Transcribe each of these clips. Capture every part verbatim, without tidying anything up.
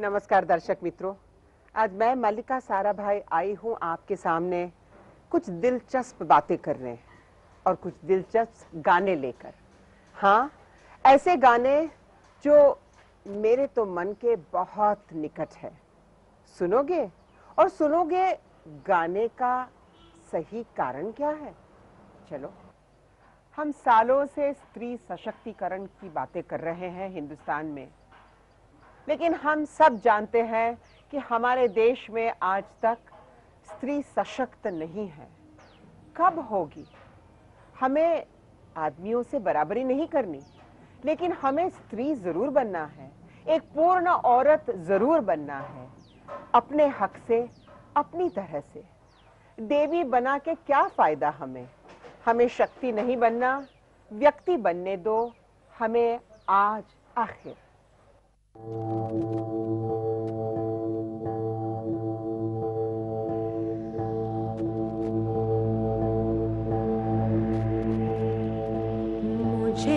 नमस्कार दर्शक मित्रों, आज मैं मल्लिका साराभाई आई हूँ आपके सामने कुछ दिलचस्प बातें करने और कुछ दिलचस्प गाने लेकर। हाँ, ऐसे गाने जो मेरे तो मन के बहुत निकट है। सुनोगे और सुनोगे गाने का सही कारण क्या है। चलो, हम सालों से स्त्री सशक्तिकरण की बातें कर रहे हैं हिंदुस्तान में, लेकिन हम सब जानते हैं कि हमारे देश में आज तक स्त्री सशक्त नहीं है। कब होगी? हमें आदमियों से बराबरी नहीं करनी, लेकिन हमें स्त्री जरूर बनना है, एक पूर्ण औरत जरूर बनना है, अपने हक से, अपनी तरह से। देवी बना के क्या फायदा हमें? हमें शक्ति नहीं बनना, व्यक्ति बनने दो हमें आज आखिर। मुझे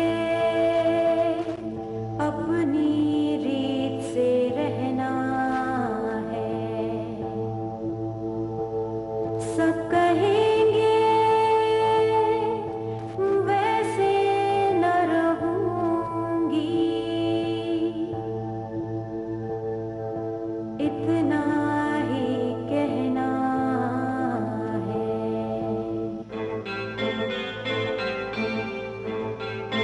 अपनी रीत से रहना है, सब कहेंगे वैसे न रहूंगी, इतना ही कहना है।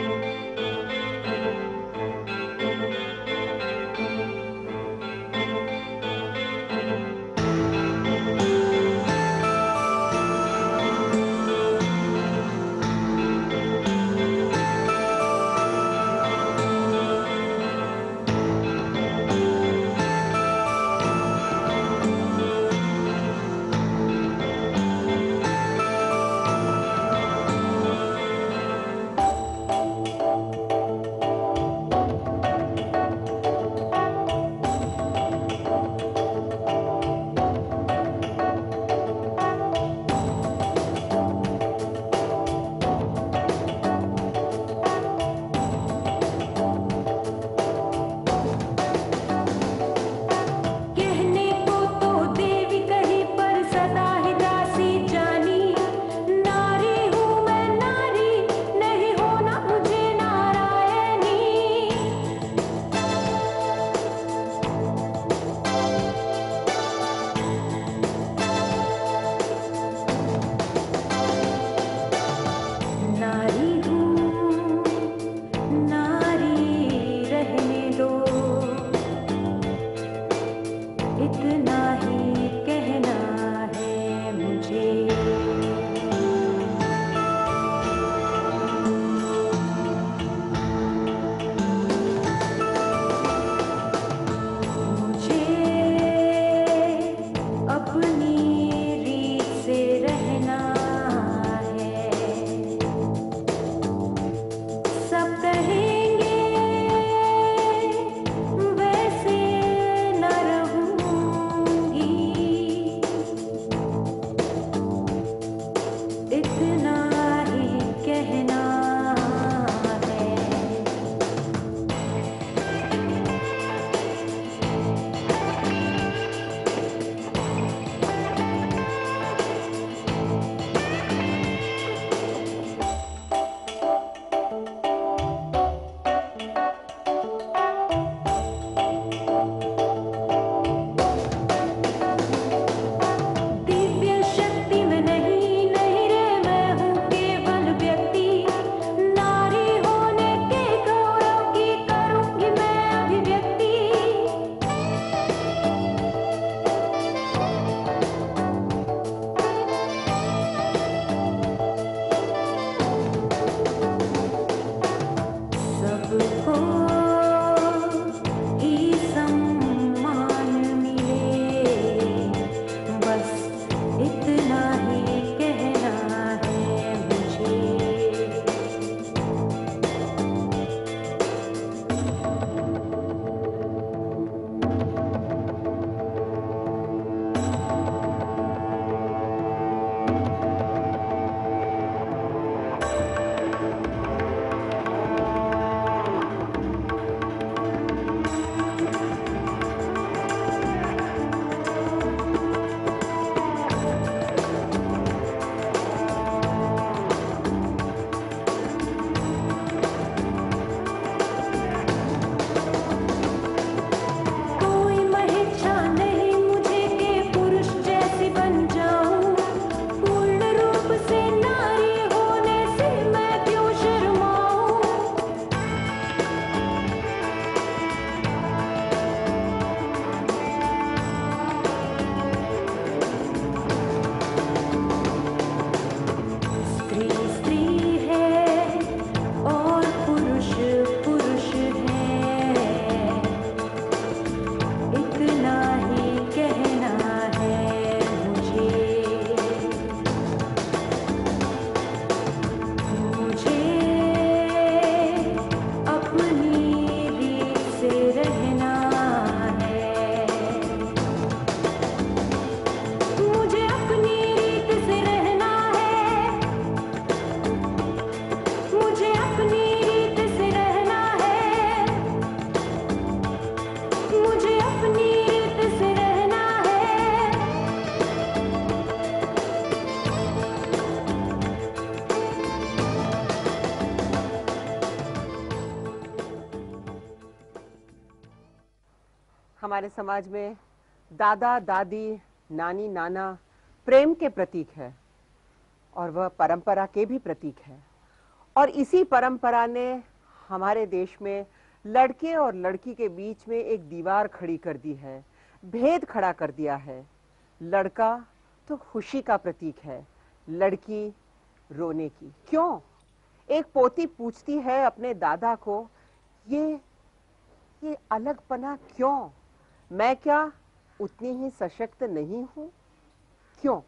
हमारे समाज में दादा दादी, नानी नाना प्रेम के प्रतीक है और वह परंपरा के भी प्रतीक है। और इसी परंपरा ने हमारे देश में लड़के और लड़की के बीच में एक दीवार खड़ी कर दी है, भेद खड़ा कर दिया है। लड़का तो खुशी का प्रतीक है, लड़की रोने की। क्यों? एक पोती पूछती है अपने दादा को, ये ये अलगपना क्यों? मैं क्या उतनी ही सशक्त नहीं हूं? क्यों?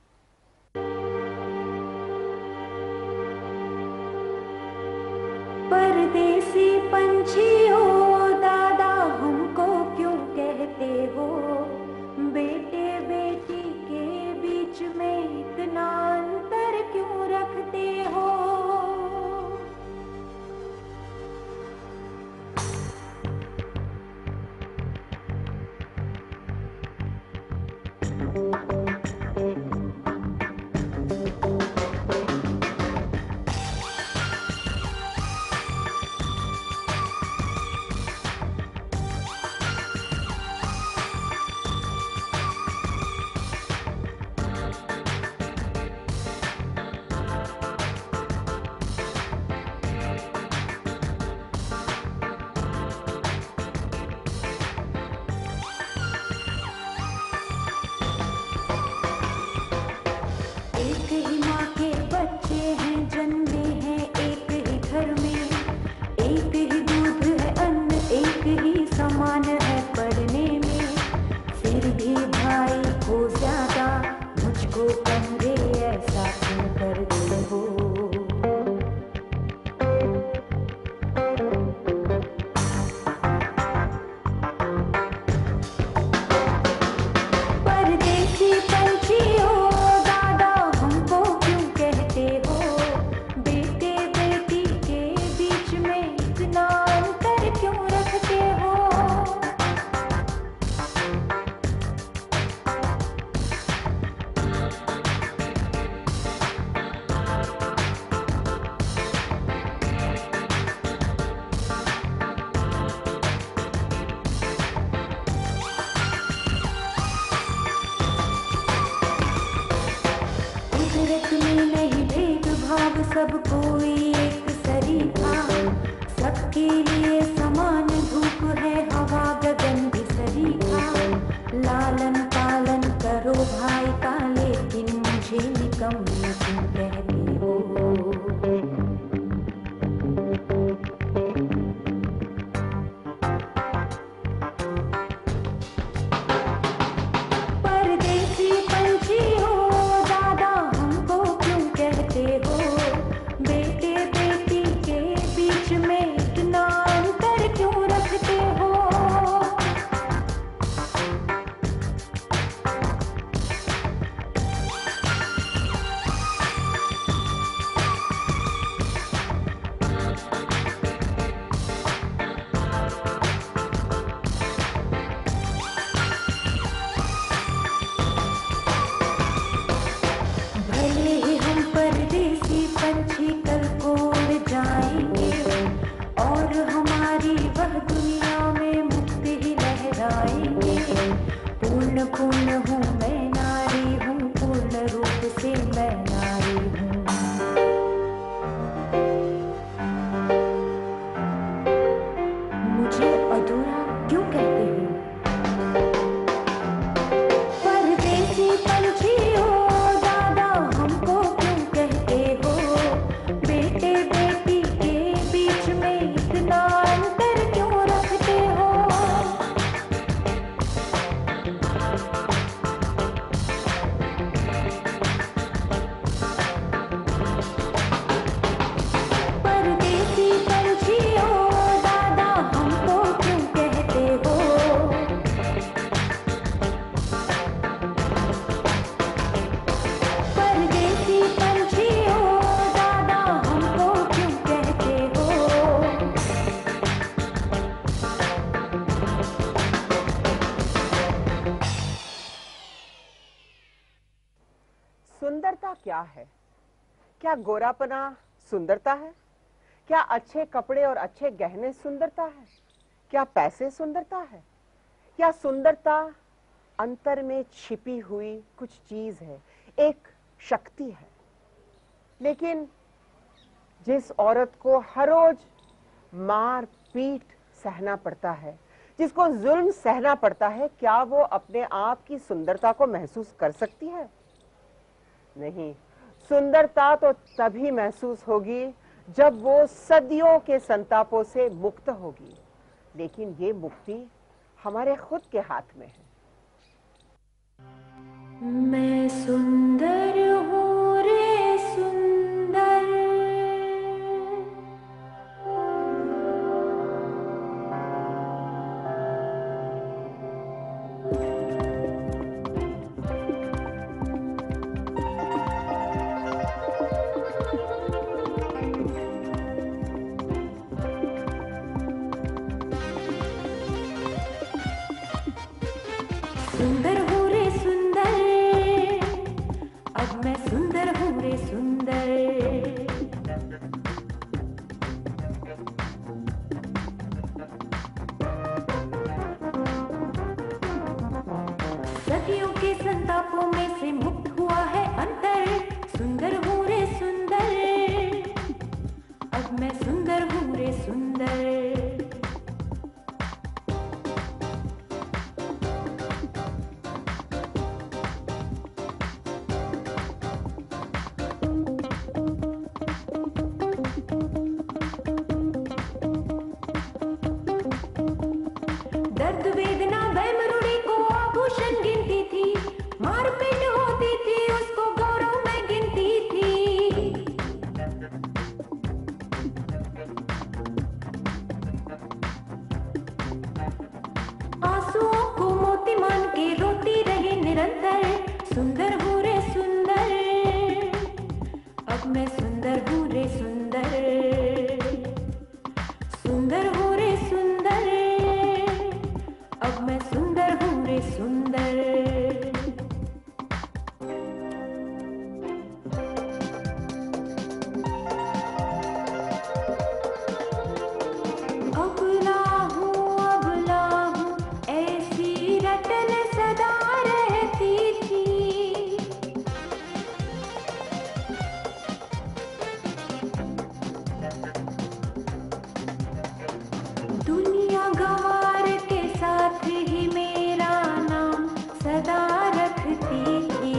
परदेसी पंछी हो दादा हमको क्यों कहते हो, बेटे बेटी के बीच में इतना अंतर क्यों रखते हो। एक ही माँ के बच्चे हैं, जन्मे हैं एक ही घर में, एक ही दूध है अन्न एक ही समान है पढ़ने में, फिर भी भाई को ज्यादा मुझको कम रे ऐसा क्यों करते हो। परदेसी पंछी हो दादा हमको क्यों कहते हो, बेटे बेटी के बीच में इतना अंतर क्यों रखते हो। कुदरत में नहीं भेदभाव, सब कोई एक सरीखा, सबके लिए समान धूप है हवा गगन भी सरीखा। लालन पालन करो भाई का, लेकिन मुझे निकम्मा क्यों कहते हो। परदेसी पंछी हो दादा हमको क्यों कहते हो, बेटे बेटी के बीच में इतना अंतर क्यों रखते हो। भले ही हम परदेसी पंछी कल को उड़ जाएंगे, और हमारी वह दुनिया में मुक्त ही लहराएंगे। पूर्ण पूर्ण हूँ मैं नारी हूँ, पूर्ण रूप से मैं नारी हूँ। मुझे अधूरा क्यों कहते हो। परदेसी पंछी हो दादा हमको क्यों कहते हो, बेटे बेटी के बीच में इतना अंतर क्यों रखते हो। परदेसी पंछी हो दादा हमको क्यों कहते हो। परदेसी पंछी हो दादा हमको क्यों कहते हो। सुंदरता क्या है? क्या गोरापना सुंदरता है? क्या अच्छे कपड़े और अच्छे गहने सुंदरता है? क्या पैसे सुंदरता है? क्या सुंदरता अंतर में छिपी हुई कुछ चीज है, एक शक्ति है। लेकिन जिस औरत को हर रोज मार पीट सहना पड़ता है, जिसको जुल्म सहना पड़ता है, क्या वो अपने आप की सुंदरता को महसूस कर सकती है? नहीं। सुंदरता तो तभी महसूस होगी जब वो सदियों के संतापों से मुक्त होगी। लेकिन ये मुक्ति हमारे खुद के हाथ में है। मैं सुंदर हूँ रे सुंदर, सुंदर हूँ रे सुंदर, अब मैं सुंदर हूँ रे सुंदर। सदियों के संतापों में से मुक्त हुआ है अंतर, सुंदर हूँ रे सुंदर, अब मैं सुंदर हूँ रे सुंदर। दर्द वेदना वह मरुड़ी को आभूषण गिनती थी, मारपीट होती थी उसको गौरव में गिनती थी। आंसुओं को मोती मान के रोती रही निरंतर, सुंदर हूँ रे सुंदर, अब मैं सुंदर हूँ रे सुंदर। सुंदर हूँ रे सुंदर, अब मैं सुंदर हूँ रे सुंदर। अबला हूँ अबला हूँ ऐसी रटन सदा रहती थी, दुनिया गंवार के साथ ही मेरा नाम सदा रखती थी।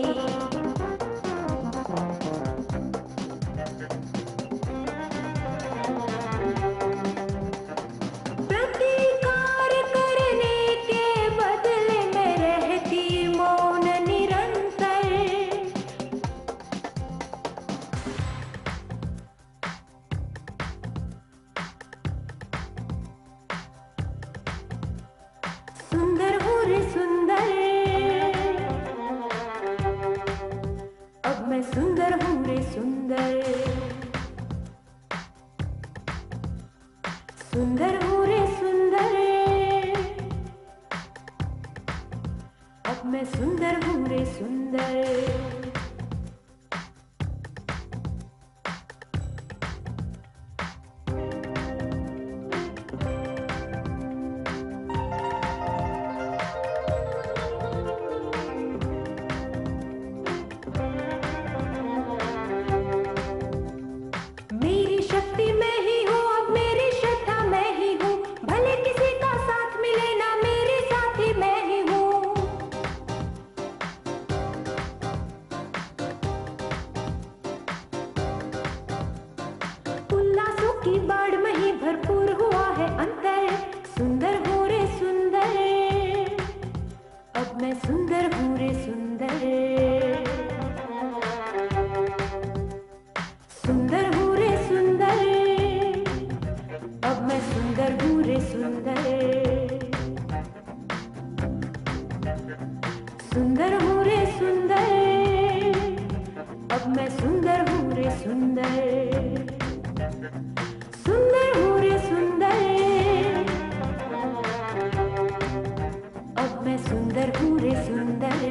प्रतिकार करने के बदले में रहती मौन निरंतर, सुंदर हूँ रे सुंदर, अब मैं सुंदर हूँ रे सुंदर। सुंदर हूँ रे सुंदर, अब मैं सुंदर हूँ रे सुंदर। मेरी शक्ति मैं ही हूँ, अब मेरी श्रद्धा मैं ही हूँ, भले किसी का साथ मिले ना मेरे साथी मैं ही हूँ। उल्लासों की बाढ़ में ही भरपूर हुआ है अंतर, सुंदर हूँ रे सुंदर, अब मैं सुंदर हूँ रे सुंदर। सुंदर हूँ रे सुंदर, अब मैं सुंदर हूँ रे सुंदर। सुंदर हूँ रे सुंदर, अब मैं सुंदर हूँ रे सुंदर। सुंदर हूँ रे सुंदर, अब मैं सुंदर हूँ रे सुंदर।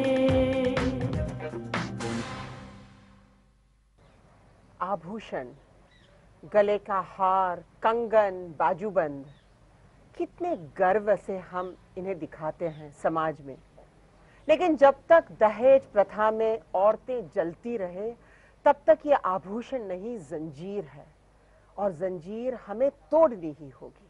आभूषण, गले का हार, कंगन, बाजूबंद, कितने गर्व से हम इन्हें दिखाते हैं समाज में। लेकिन जब तक दहेज प्रथा में औरतें जलती रहे तब तक ये आभूषण नहीं, जंजीर है, और जंजीर हमें तोड़नी ही होगी।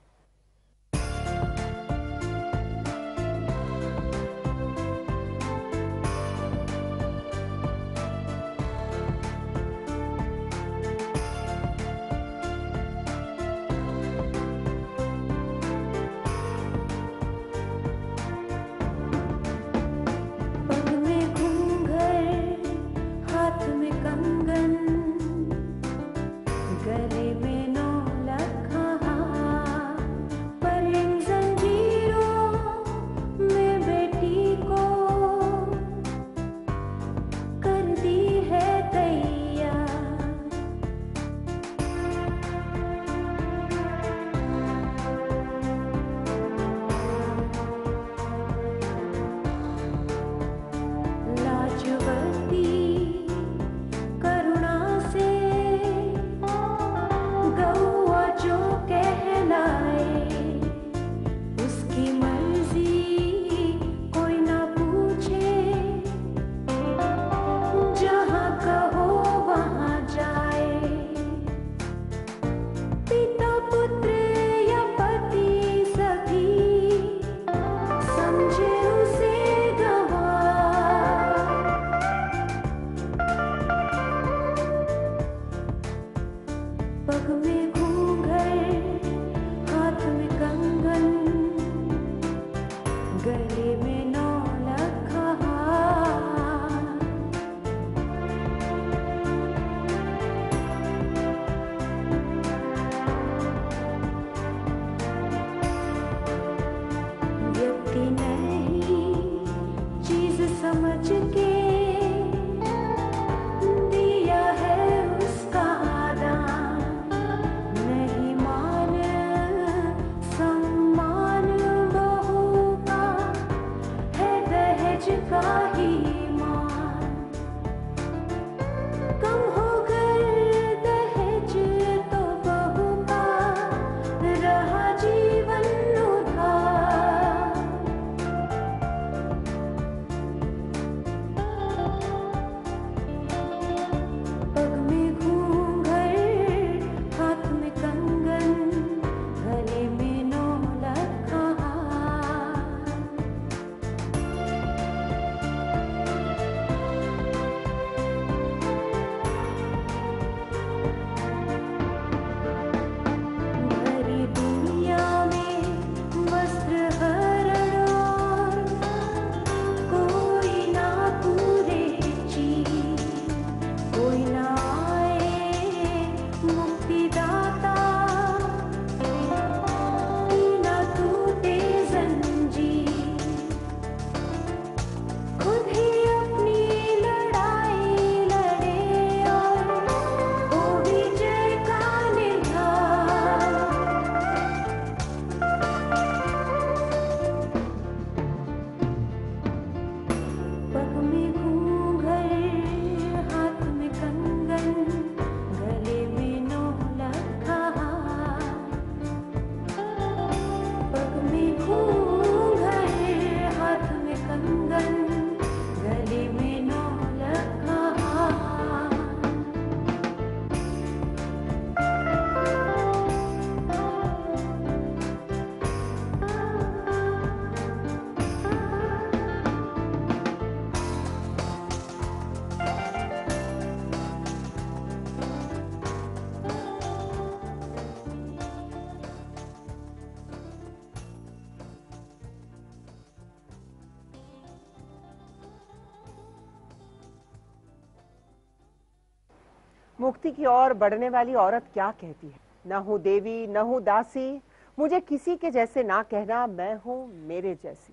मुक्ति की ओर बढ़ने वाली औरत क्या कहती है? न हूं देवी, न हूं दासी, मुझे किसी के जैसे ना कहना, मैं हूं मेरे जैसी।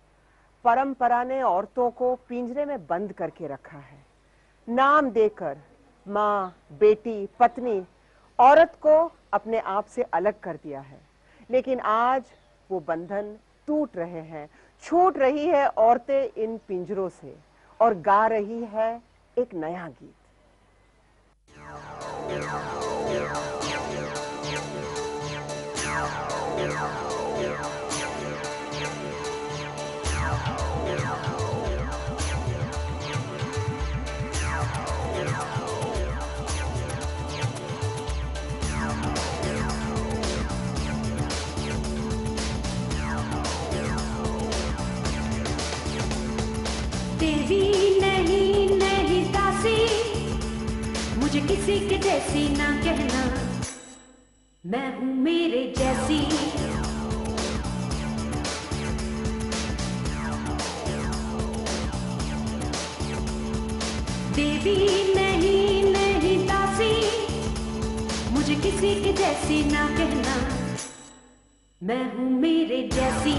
परंपरा ने औरतों को पिंजरे में बंद करके रखा है। नाम देकर माँ, बेटी, पत्नी, औरत को अपने आप से अलग कर दिया है। लेकिन आज वो बंधन टूट रहे हैं। छूट रही है औरतें इन पिंजरों से और गा रही है एक नया गीत। Yeah. किसी के जैसी ना कहना, मैं हूँ मेरे जैसी। देवी नहीं नहीं दासी, मुझे किसी के जैसी ना कहना, मैं हूँ मेरे जैसी।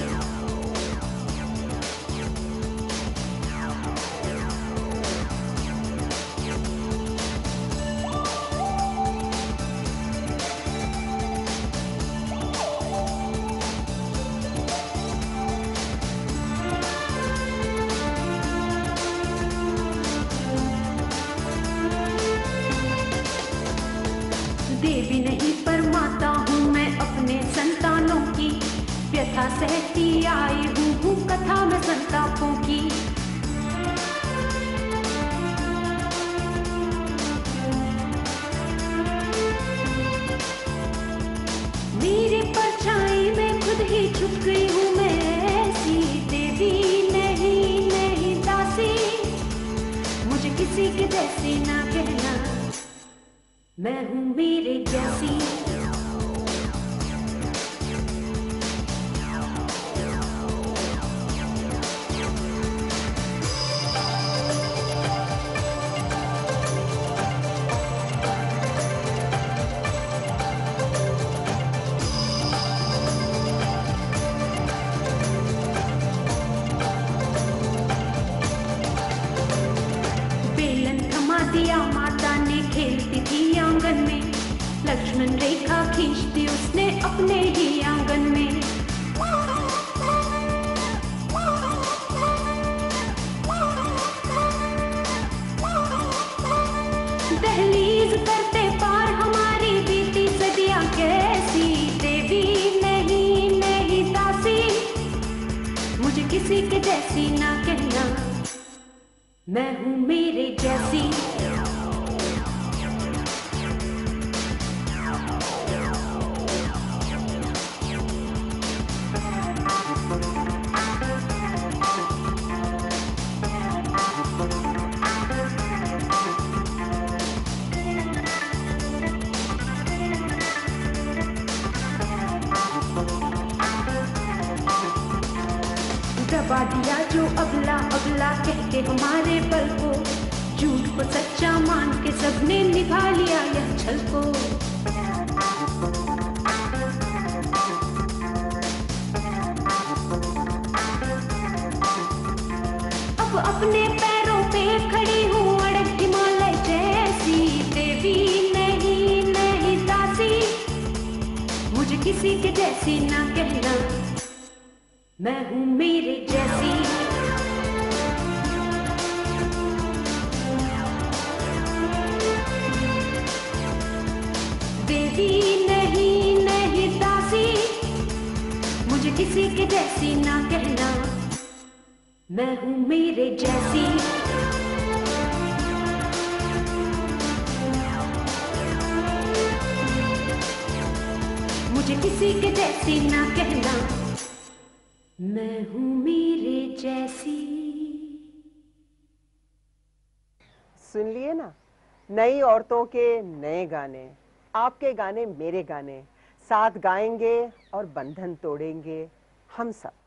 देवी नहीं पर माता हूँ मैं अपने संतानों की, व्यथा सहती आई हूँ हूँ कथा में संतापों की। मेरी परछाई में खुद ही छुप गई हूँ मैं ऐसी। देवी नहीं नहीं दासी, मुझे किसी के जैसी ना कहना, मैं हूँ मेरे जैसी। बेलन थमा दिया माता ने, खेलती थी आंगन में, लक्ष्मण रेखा खींचती उसने अपने ही आंगन में। दहलीज करते पार हमारी बीती सदियां कैसी। देवी नहीं नहीं दासी, मुझे किसी के जैसी ना कहना, मैं हूँ मेरे जैसी। दबा दिया जो अगला अगला कह के हमारे बल को, झूठ को सच्चा मान के सबने निभा लिया यह छल को। अब अपने पैरों पे खड़ी हूँ अड़ग हिमालय जैसी। देवी नहीं नहीं दासी, मुझे किसी के जैसी ना कहना, मैं हूँ मेरे जैसी। देवी नहीं नहीं दासी, मुझे किसी के जैसी ना कहना, मैं हूँ मेरे जैसी। मुझे किसी के जैसी ना कहना, मैं हूँ मेरे जैसी। सुन लिए ना, नई औरतों के नए गाने, आपके गाने मेरे गाने, साथ गाएंगे और बंधन तोड़ेंगे हम सब।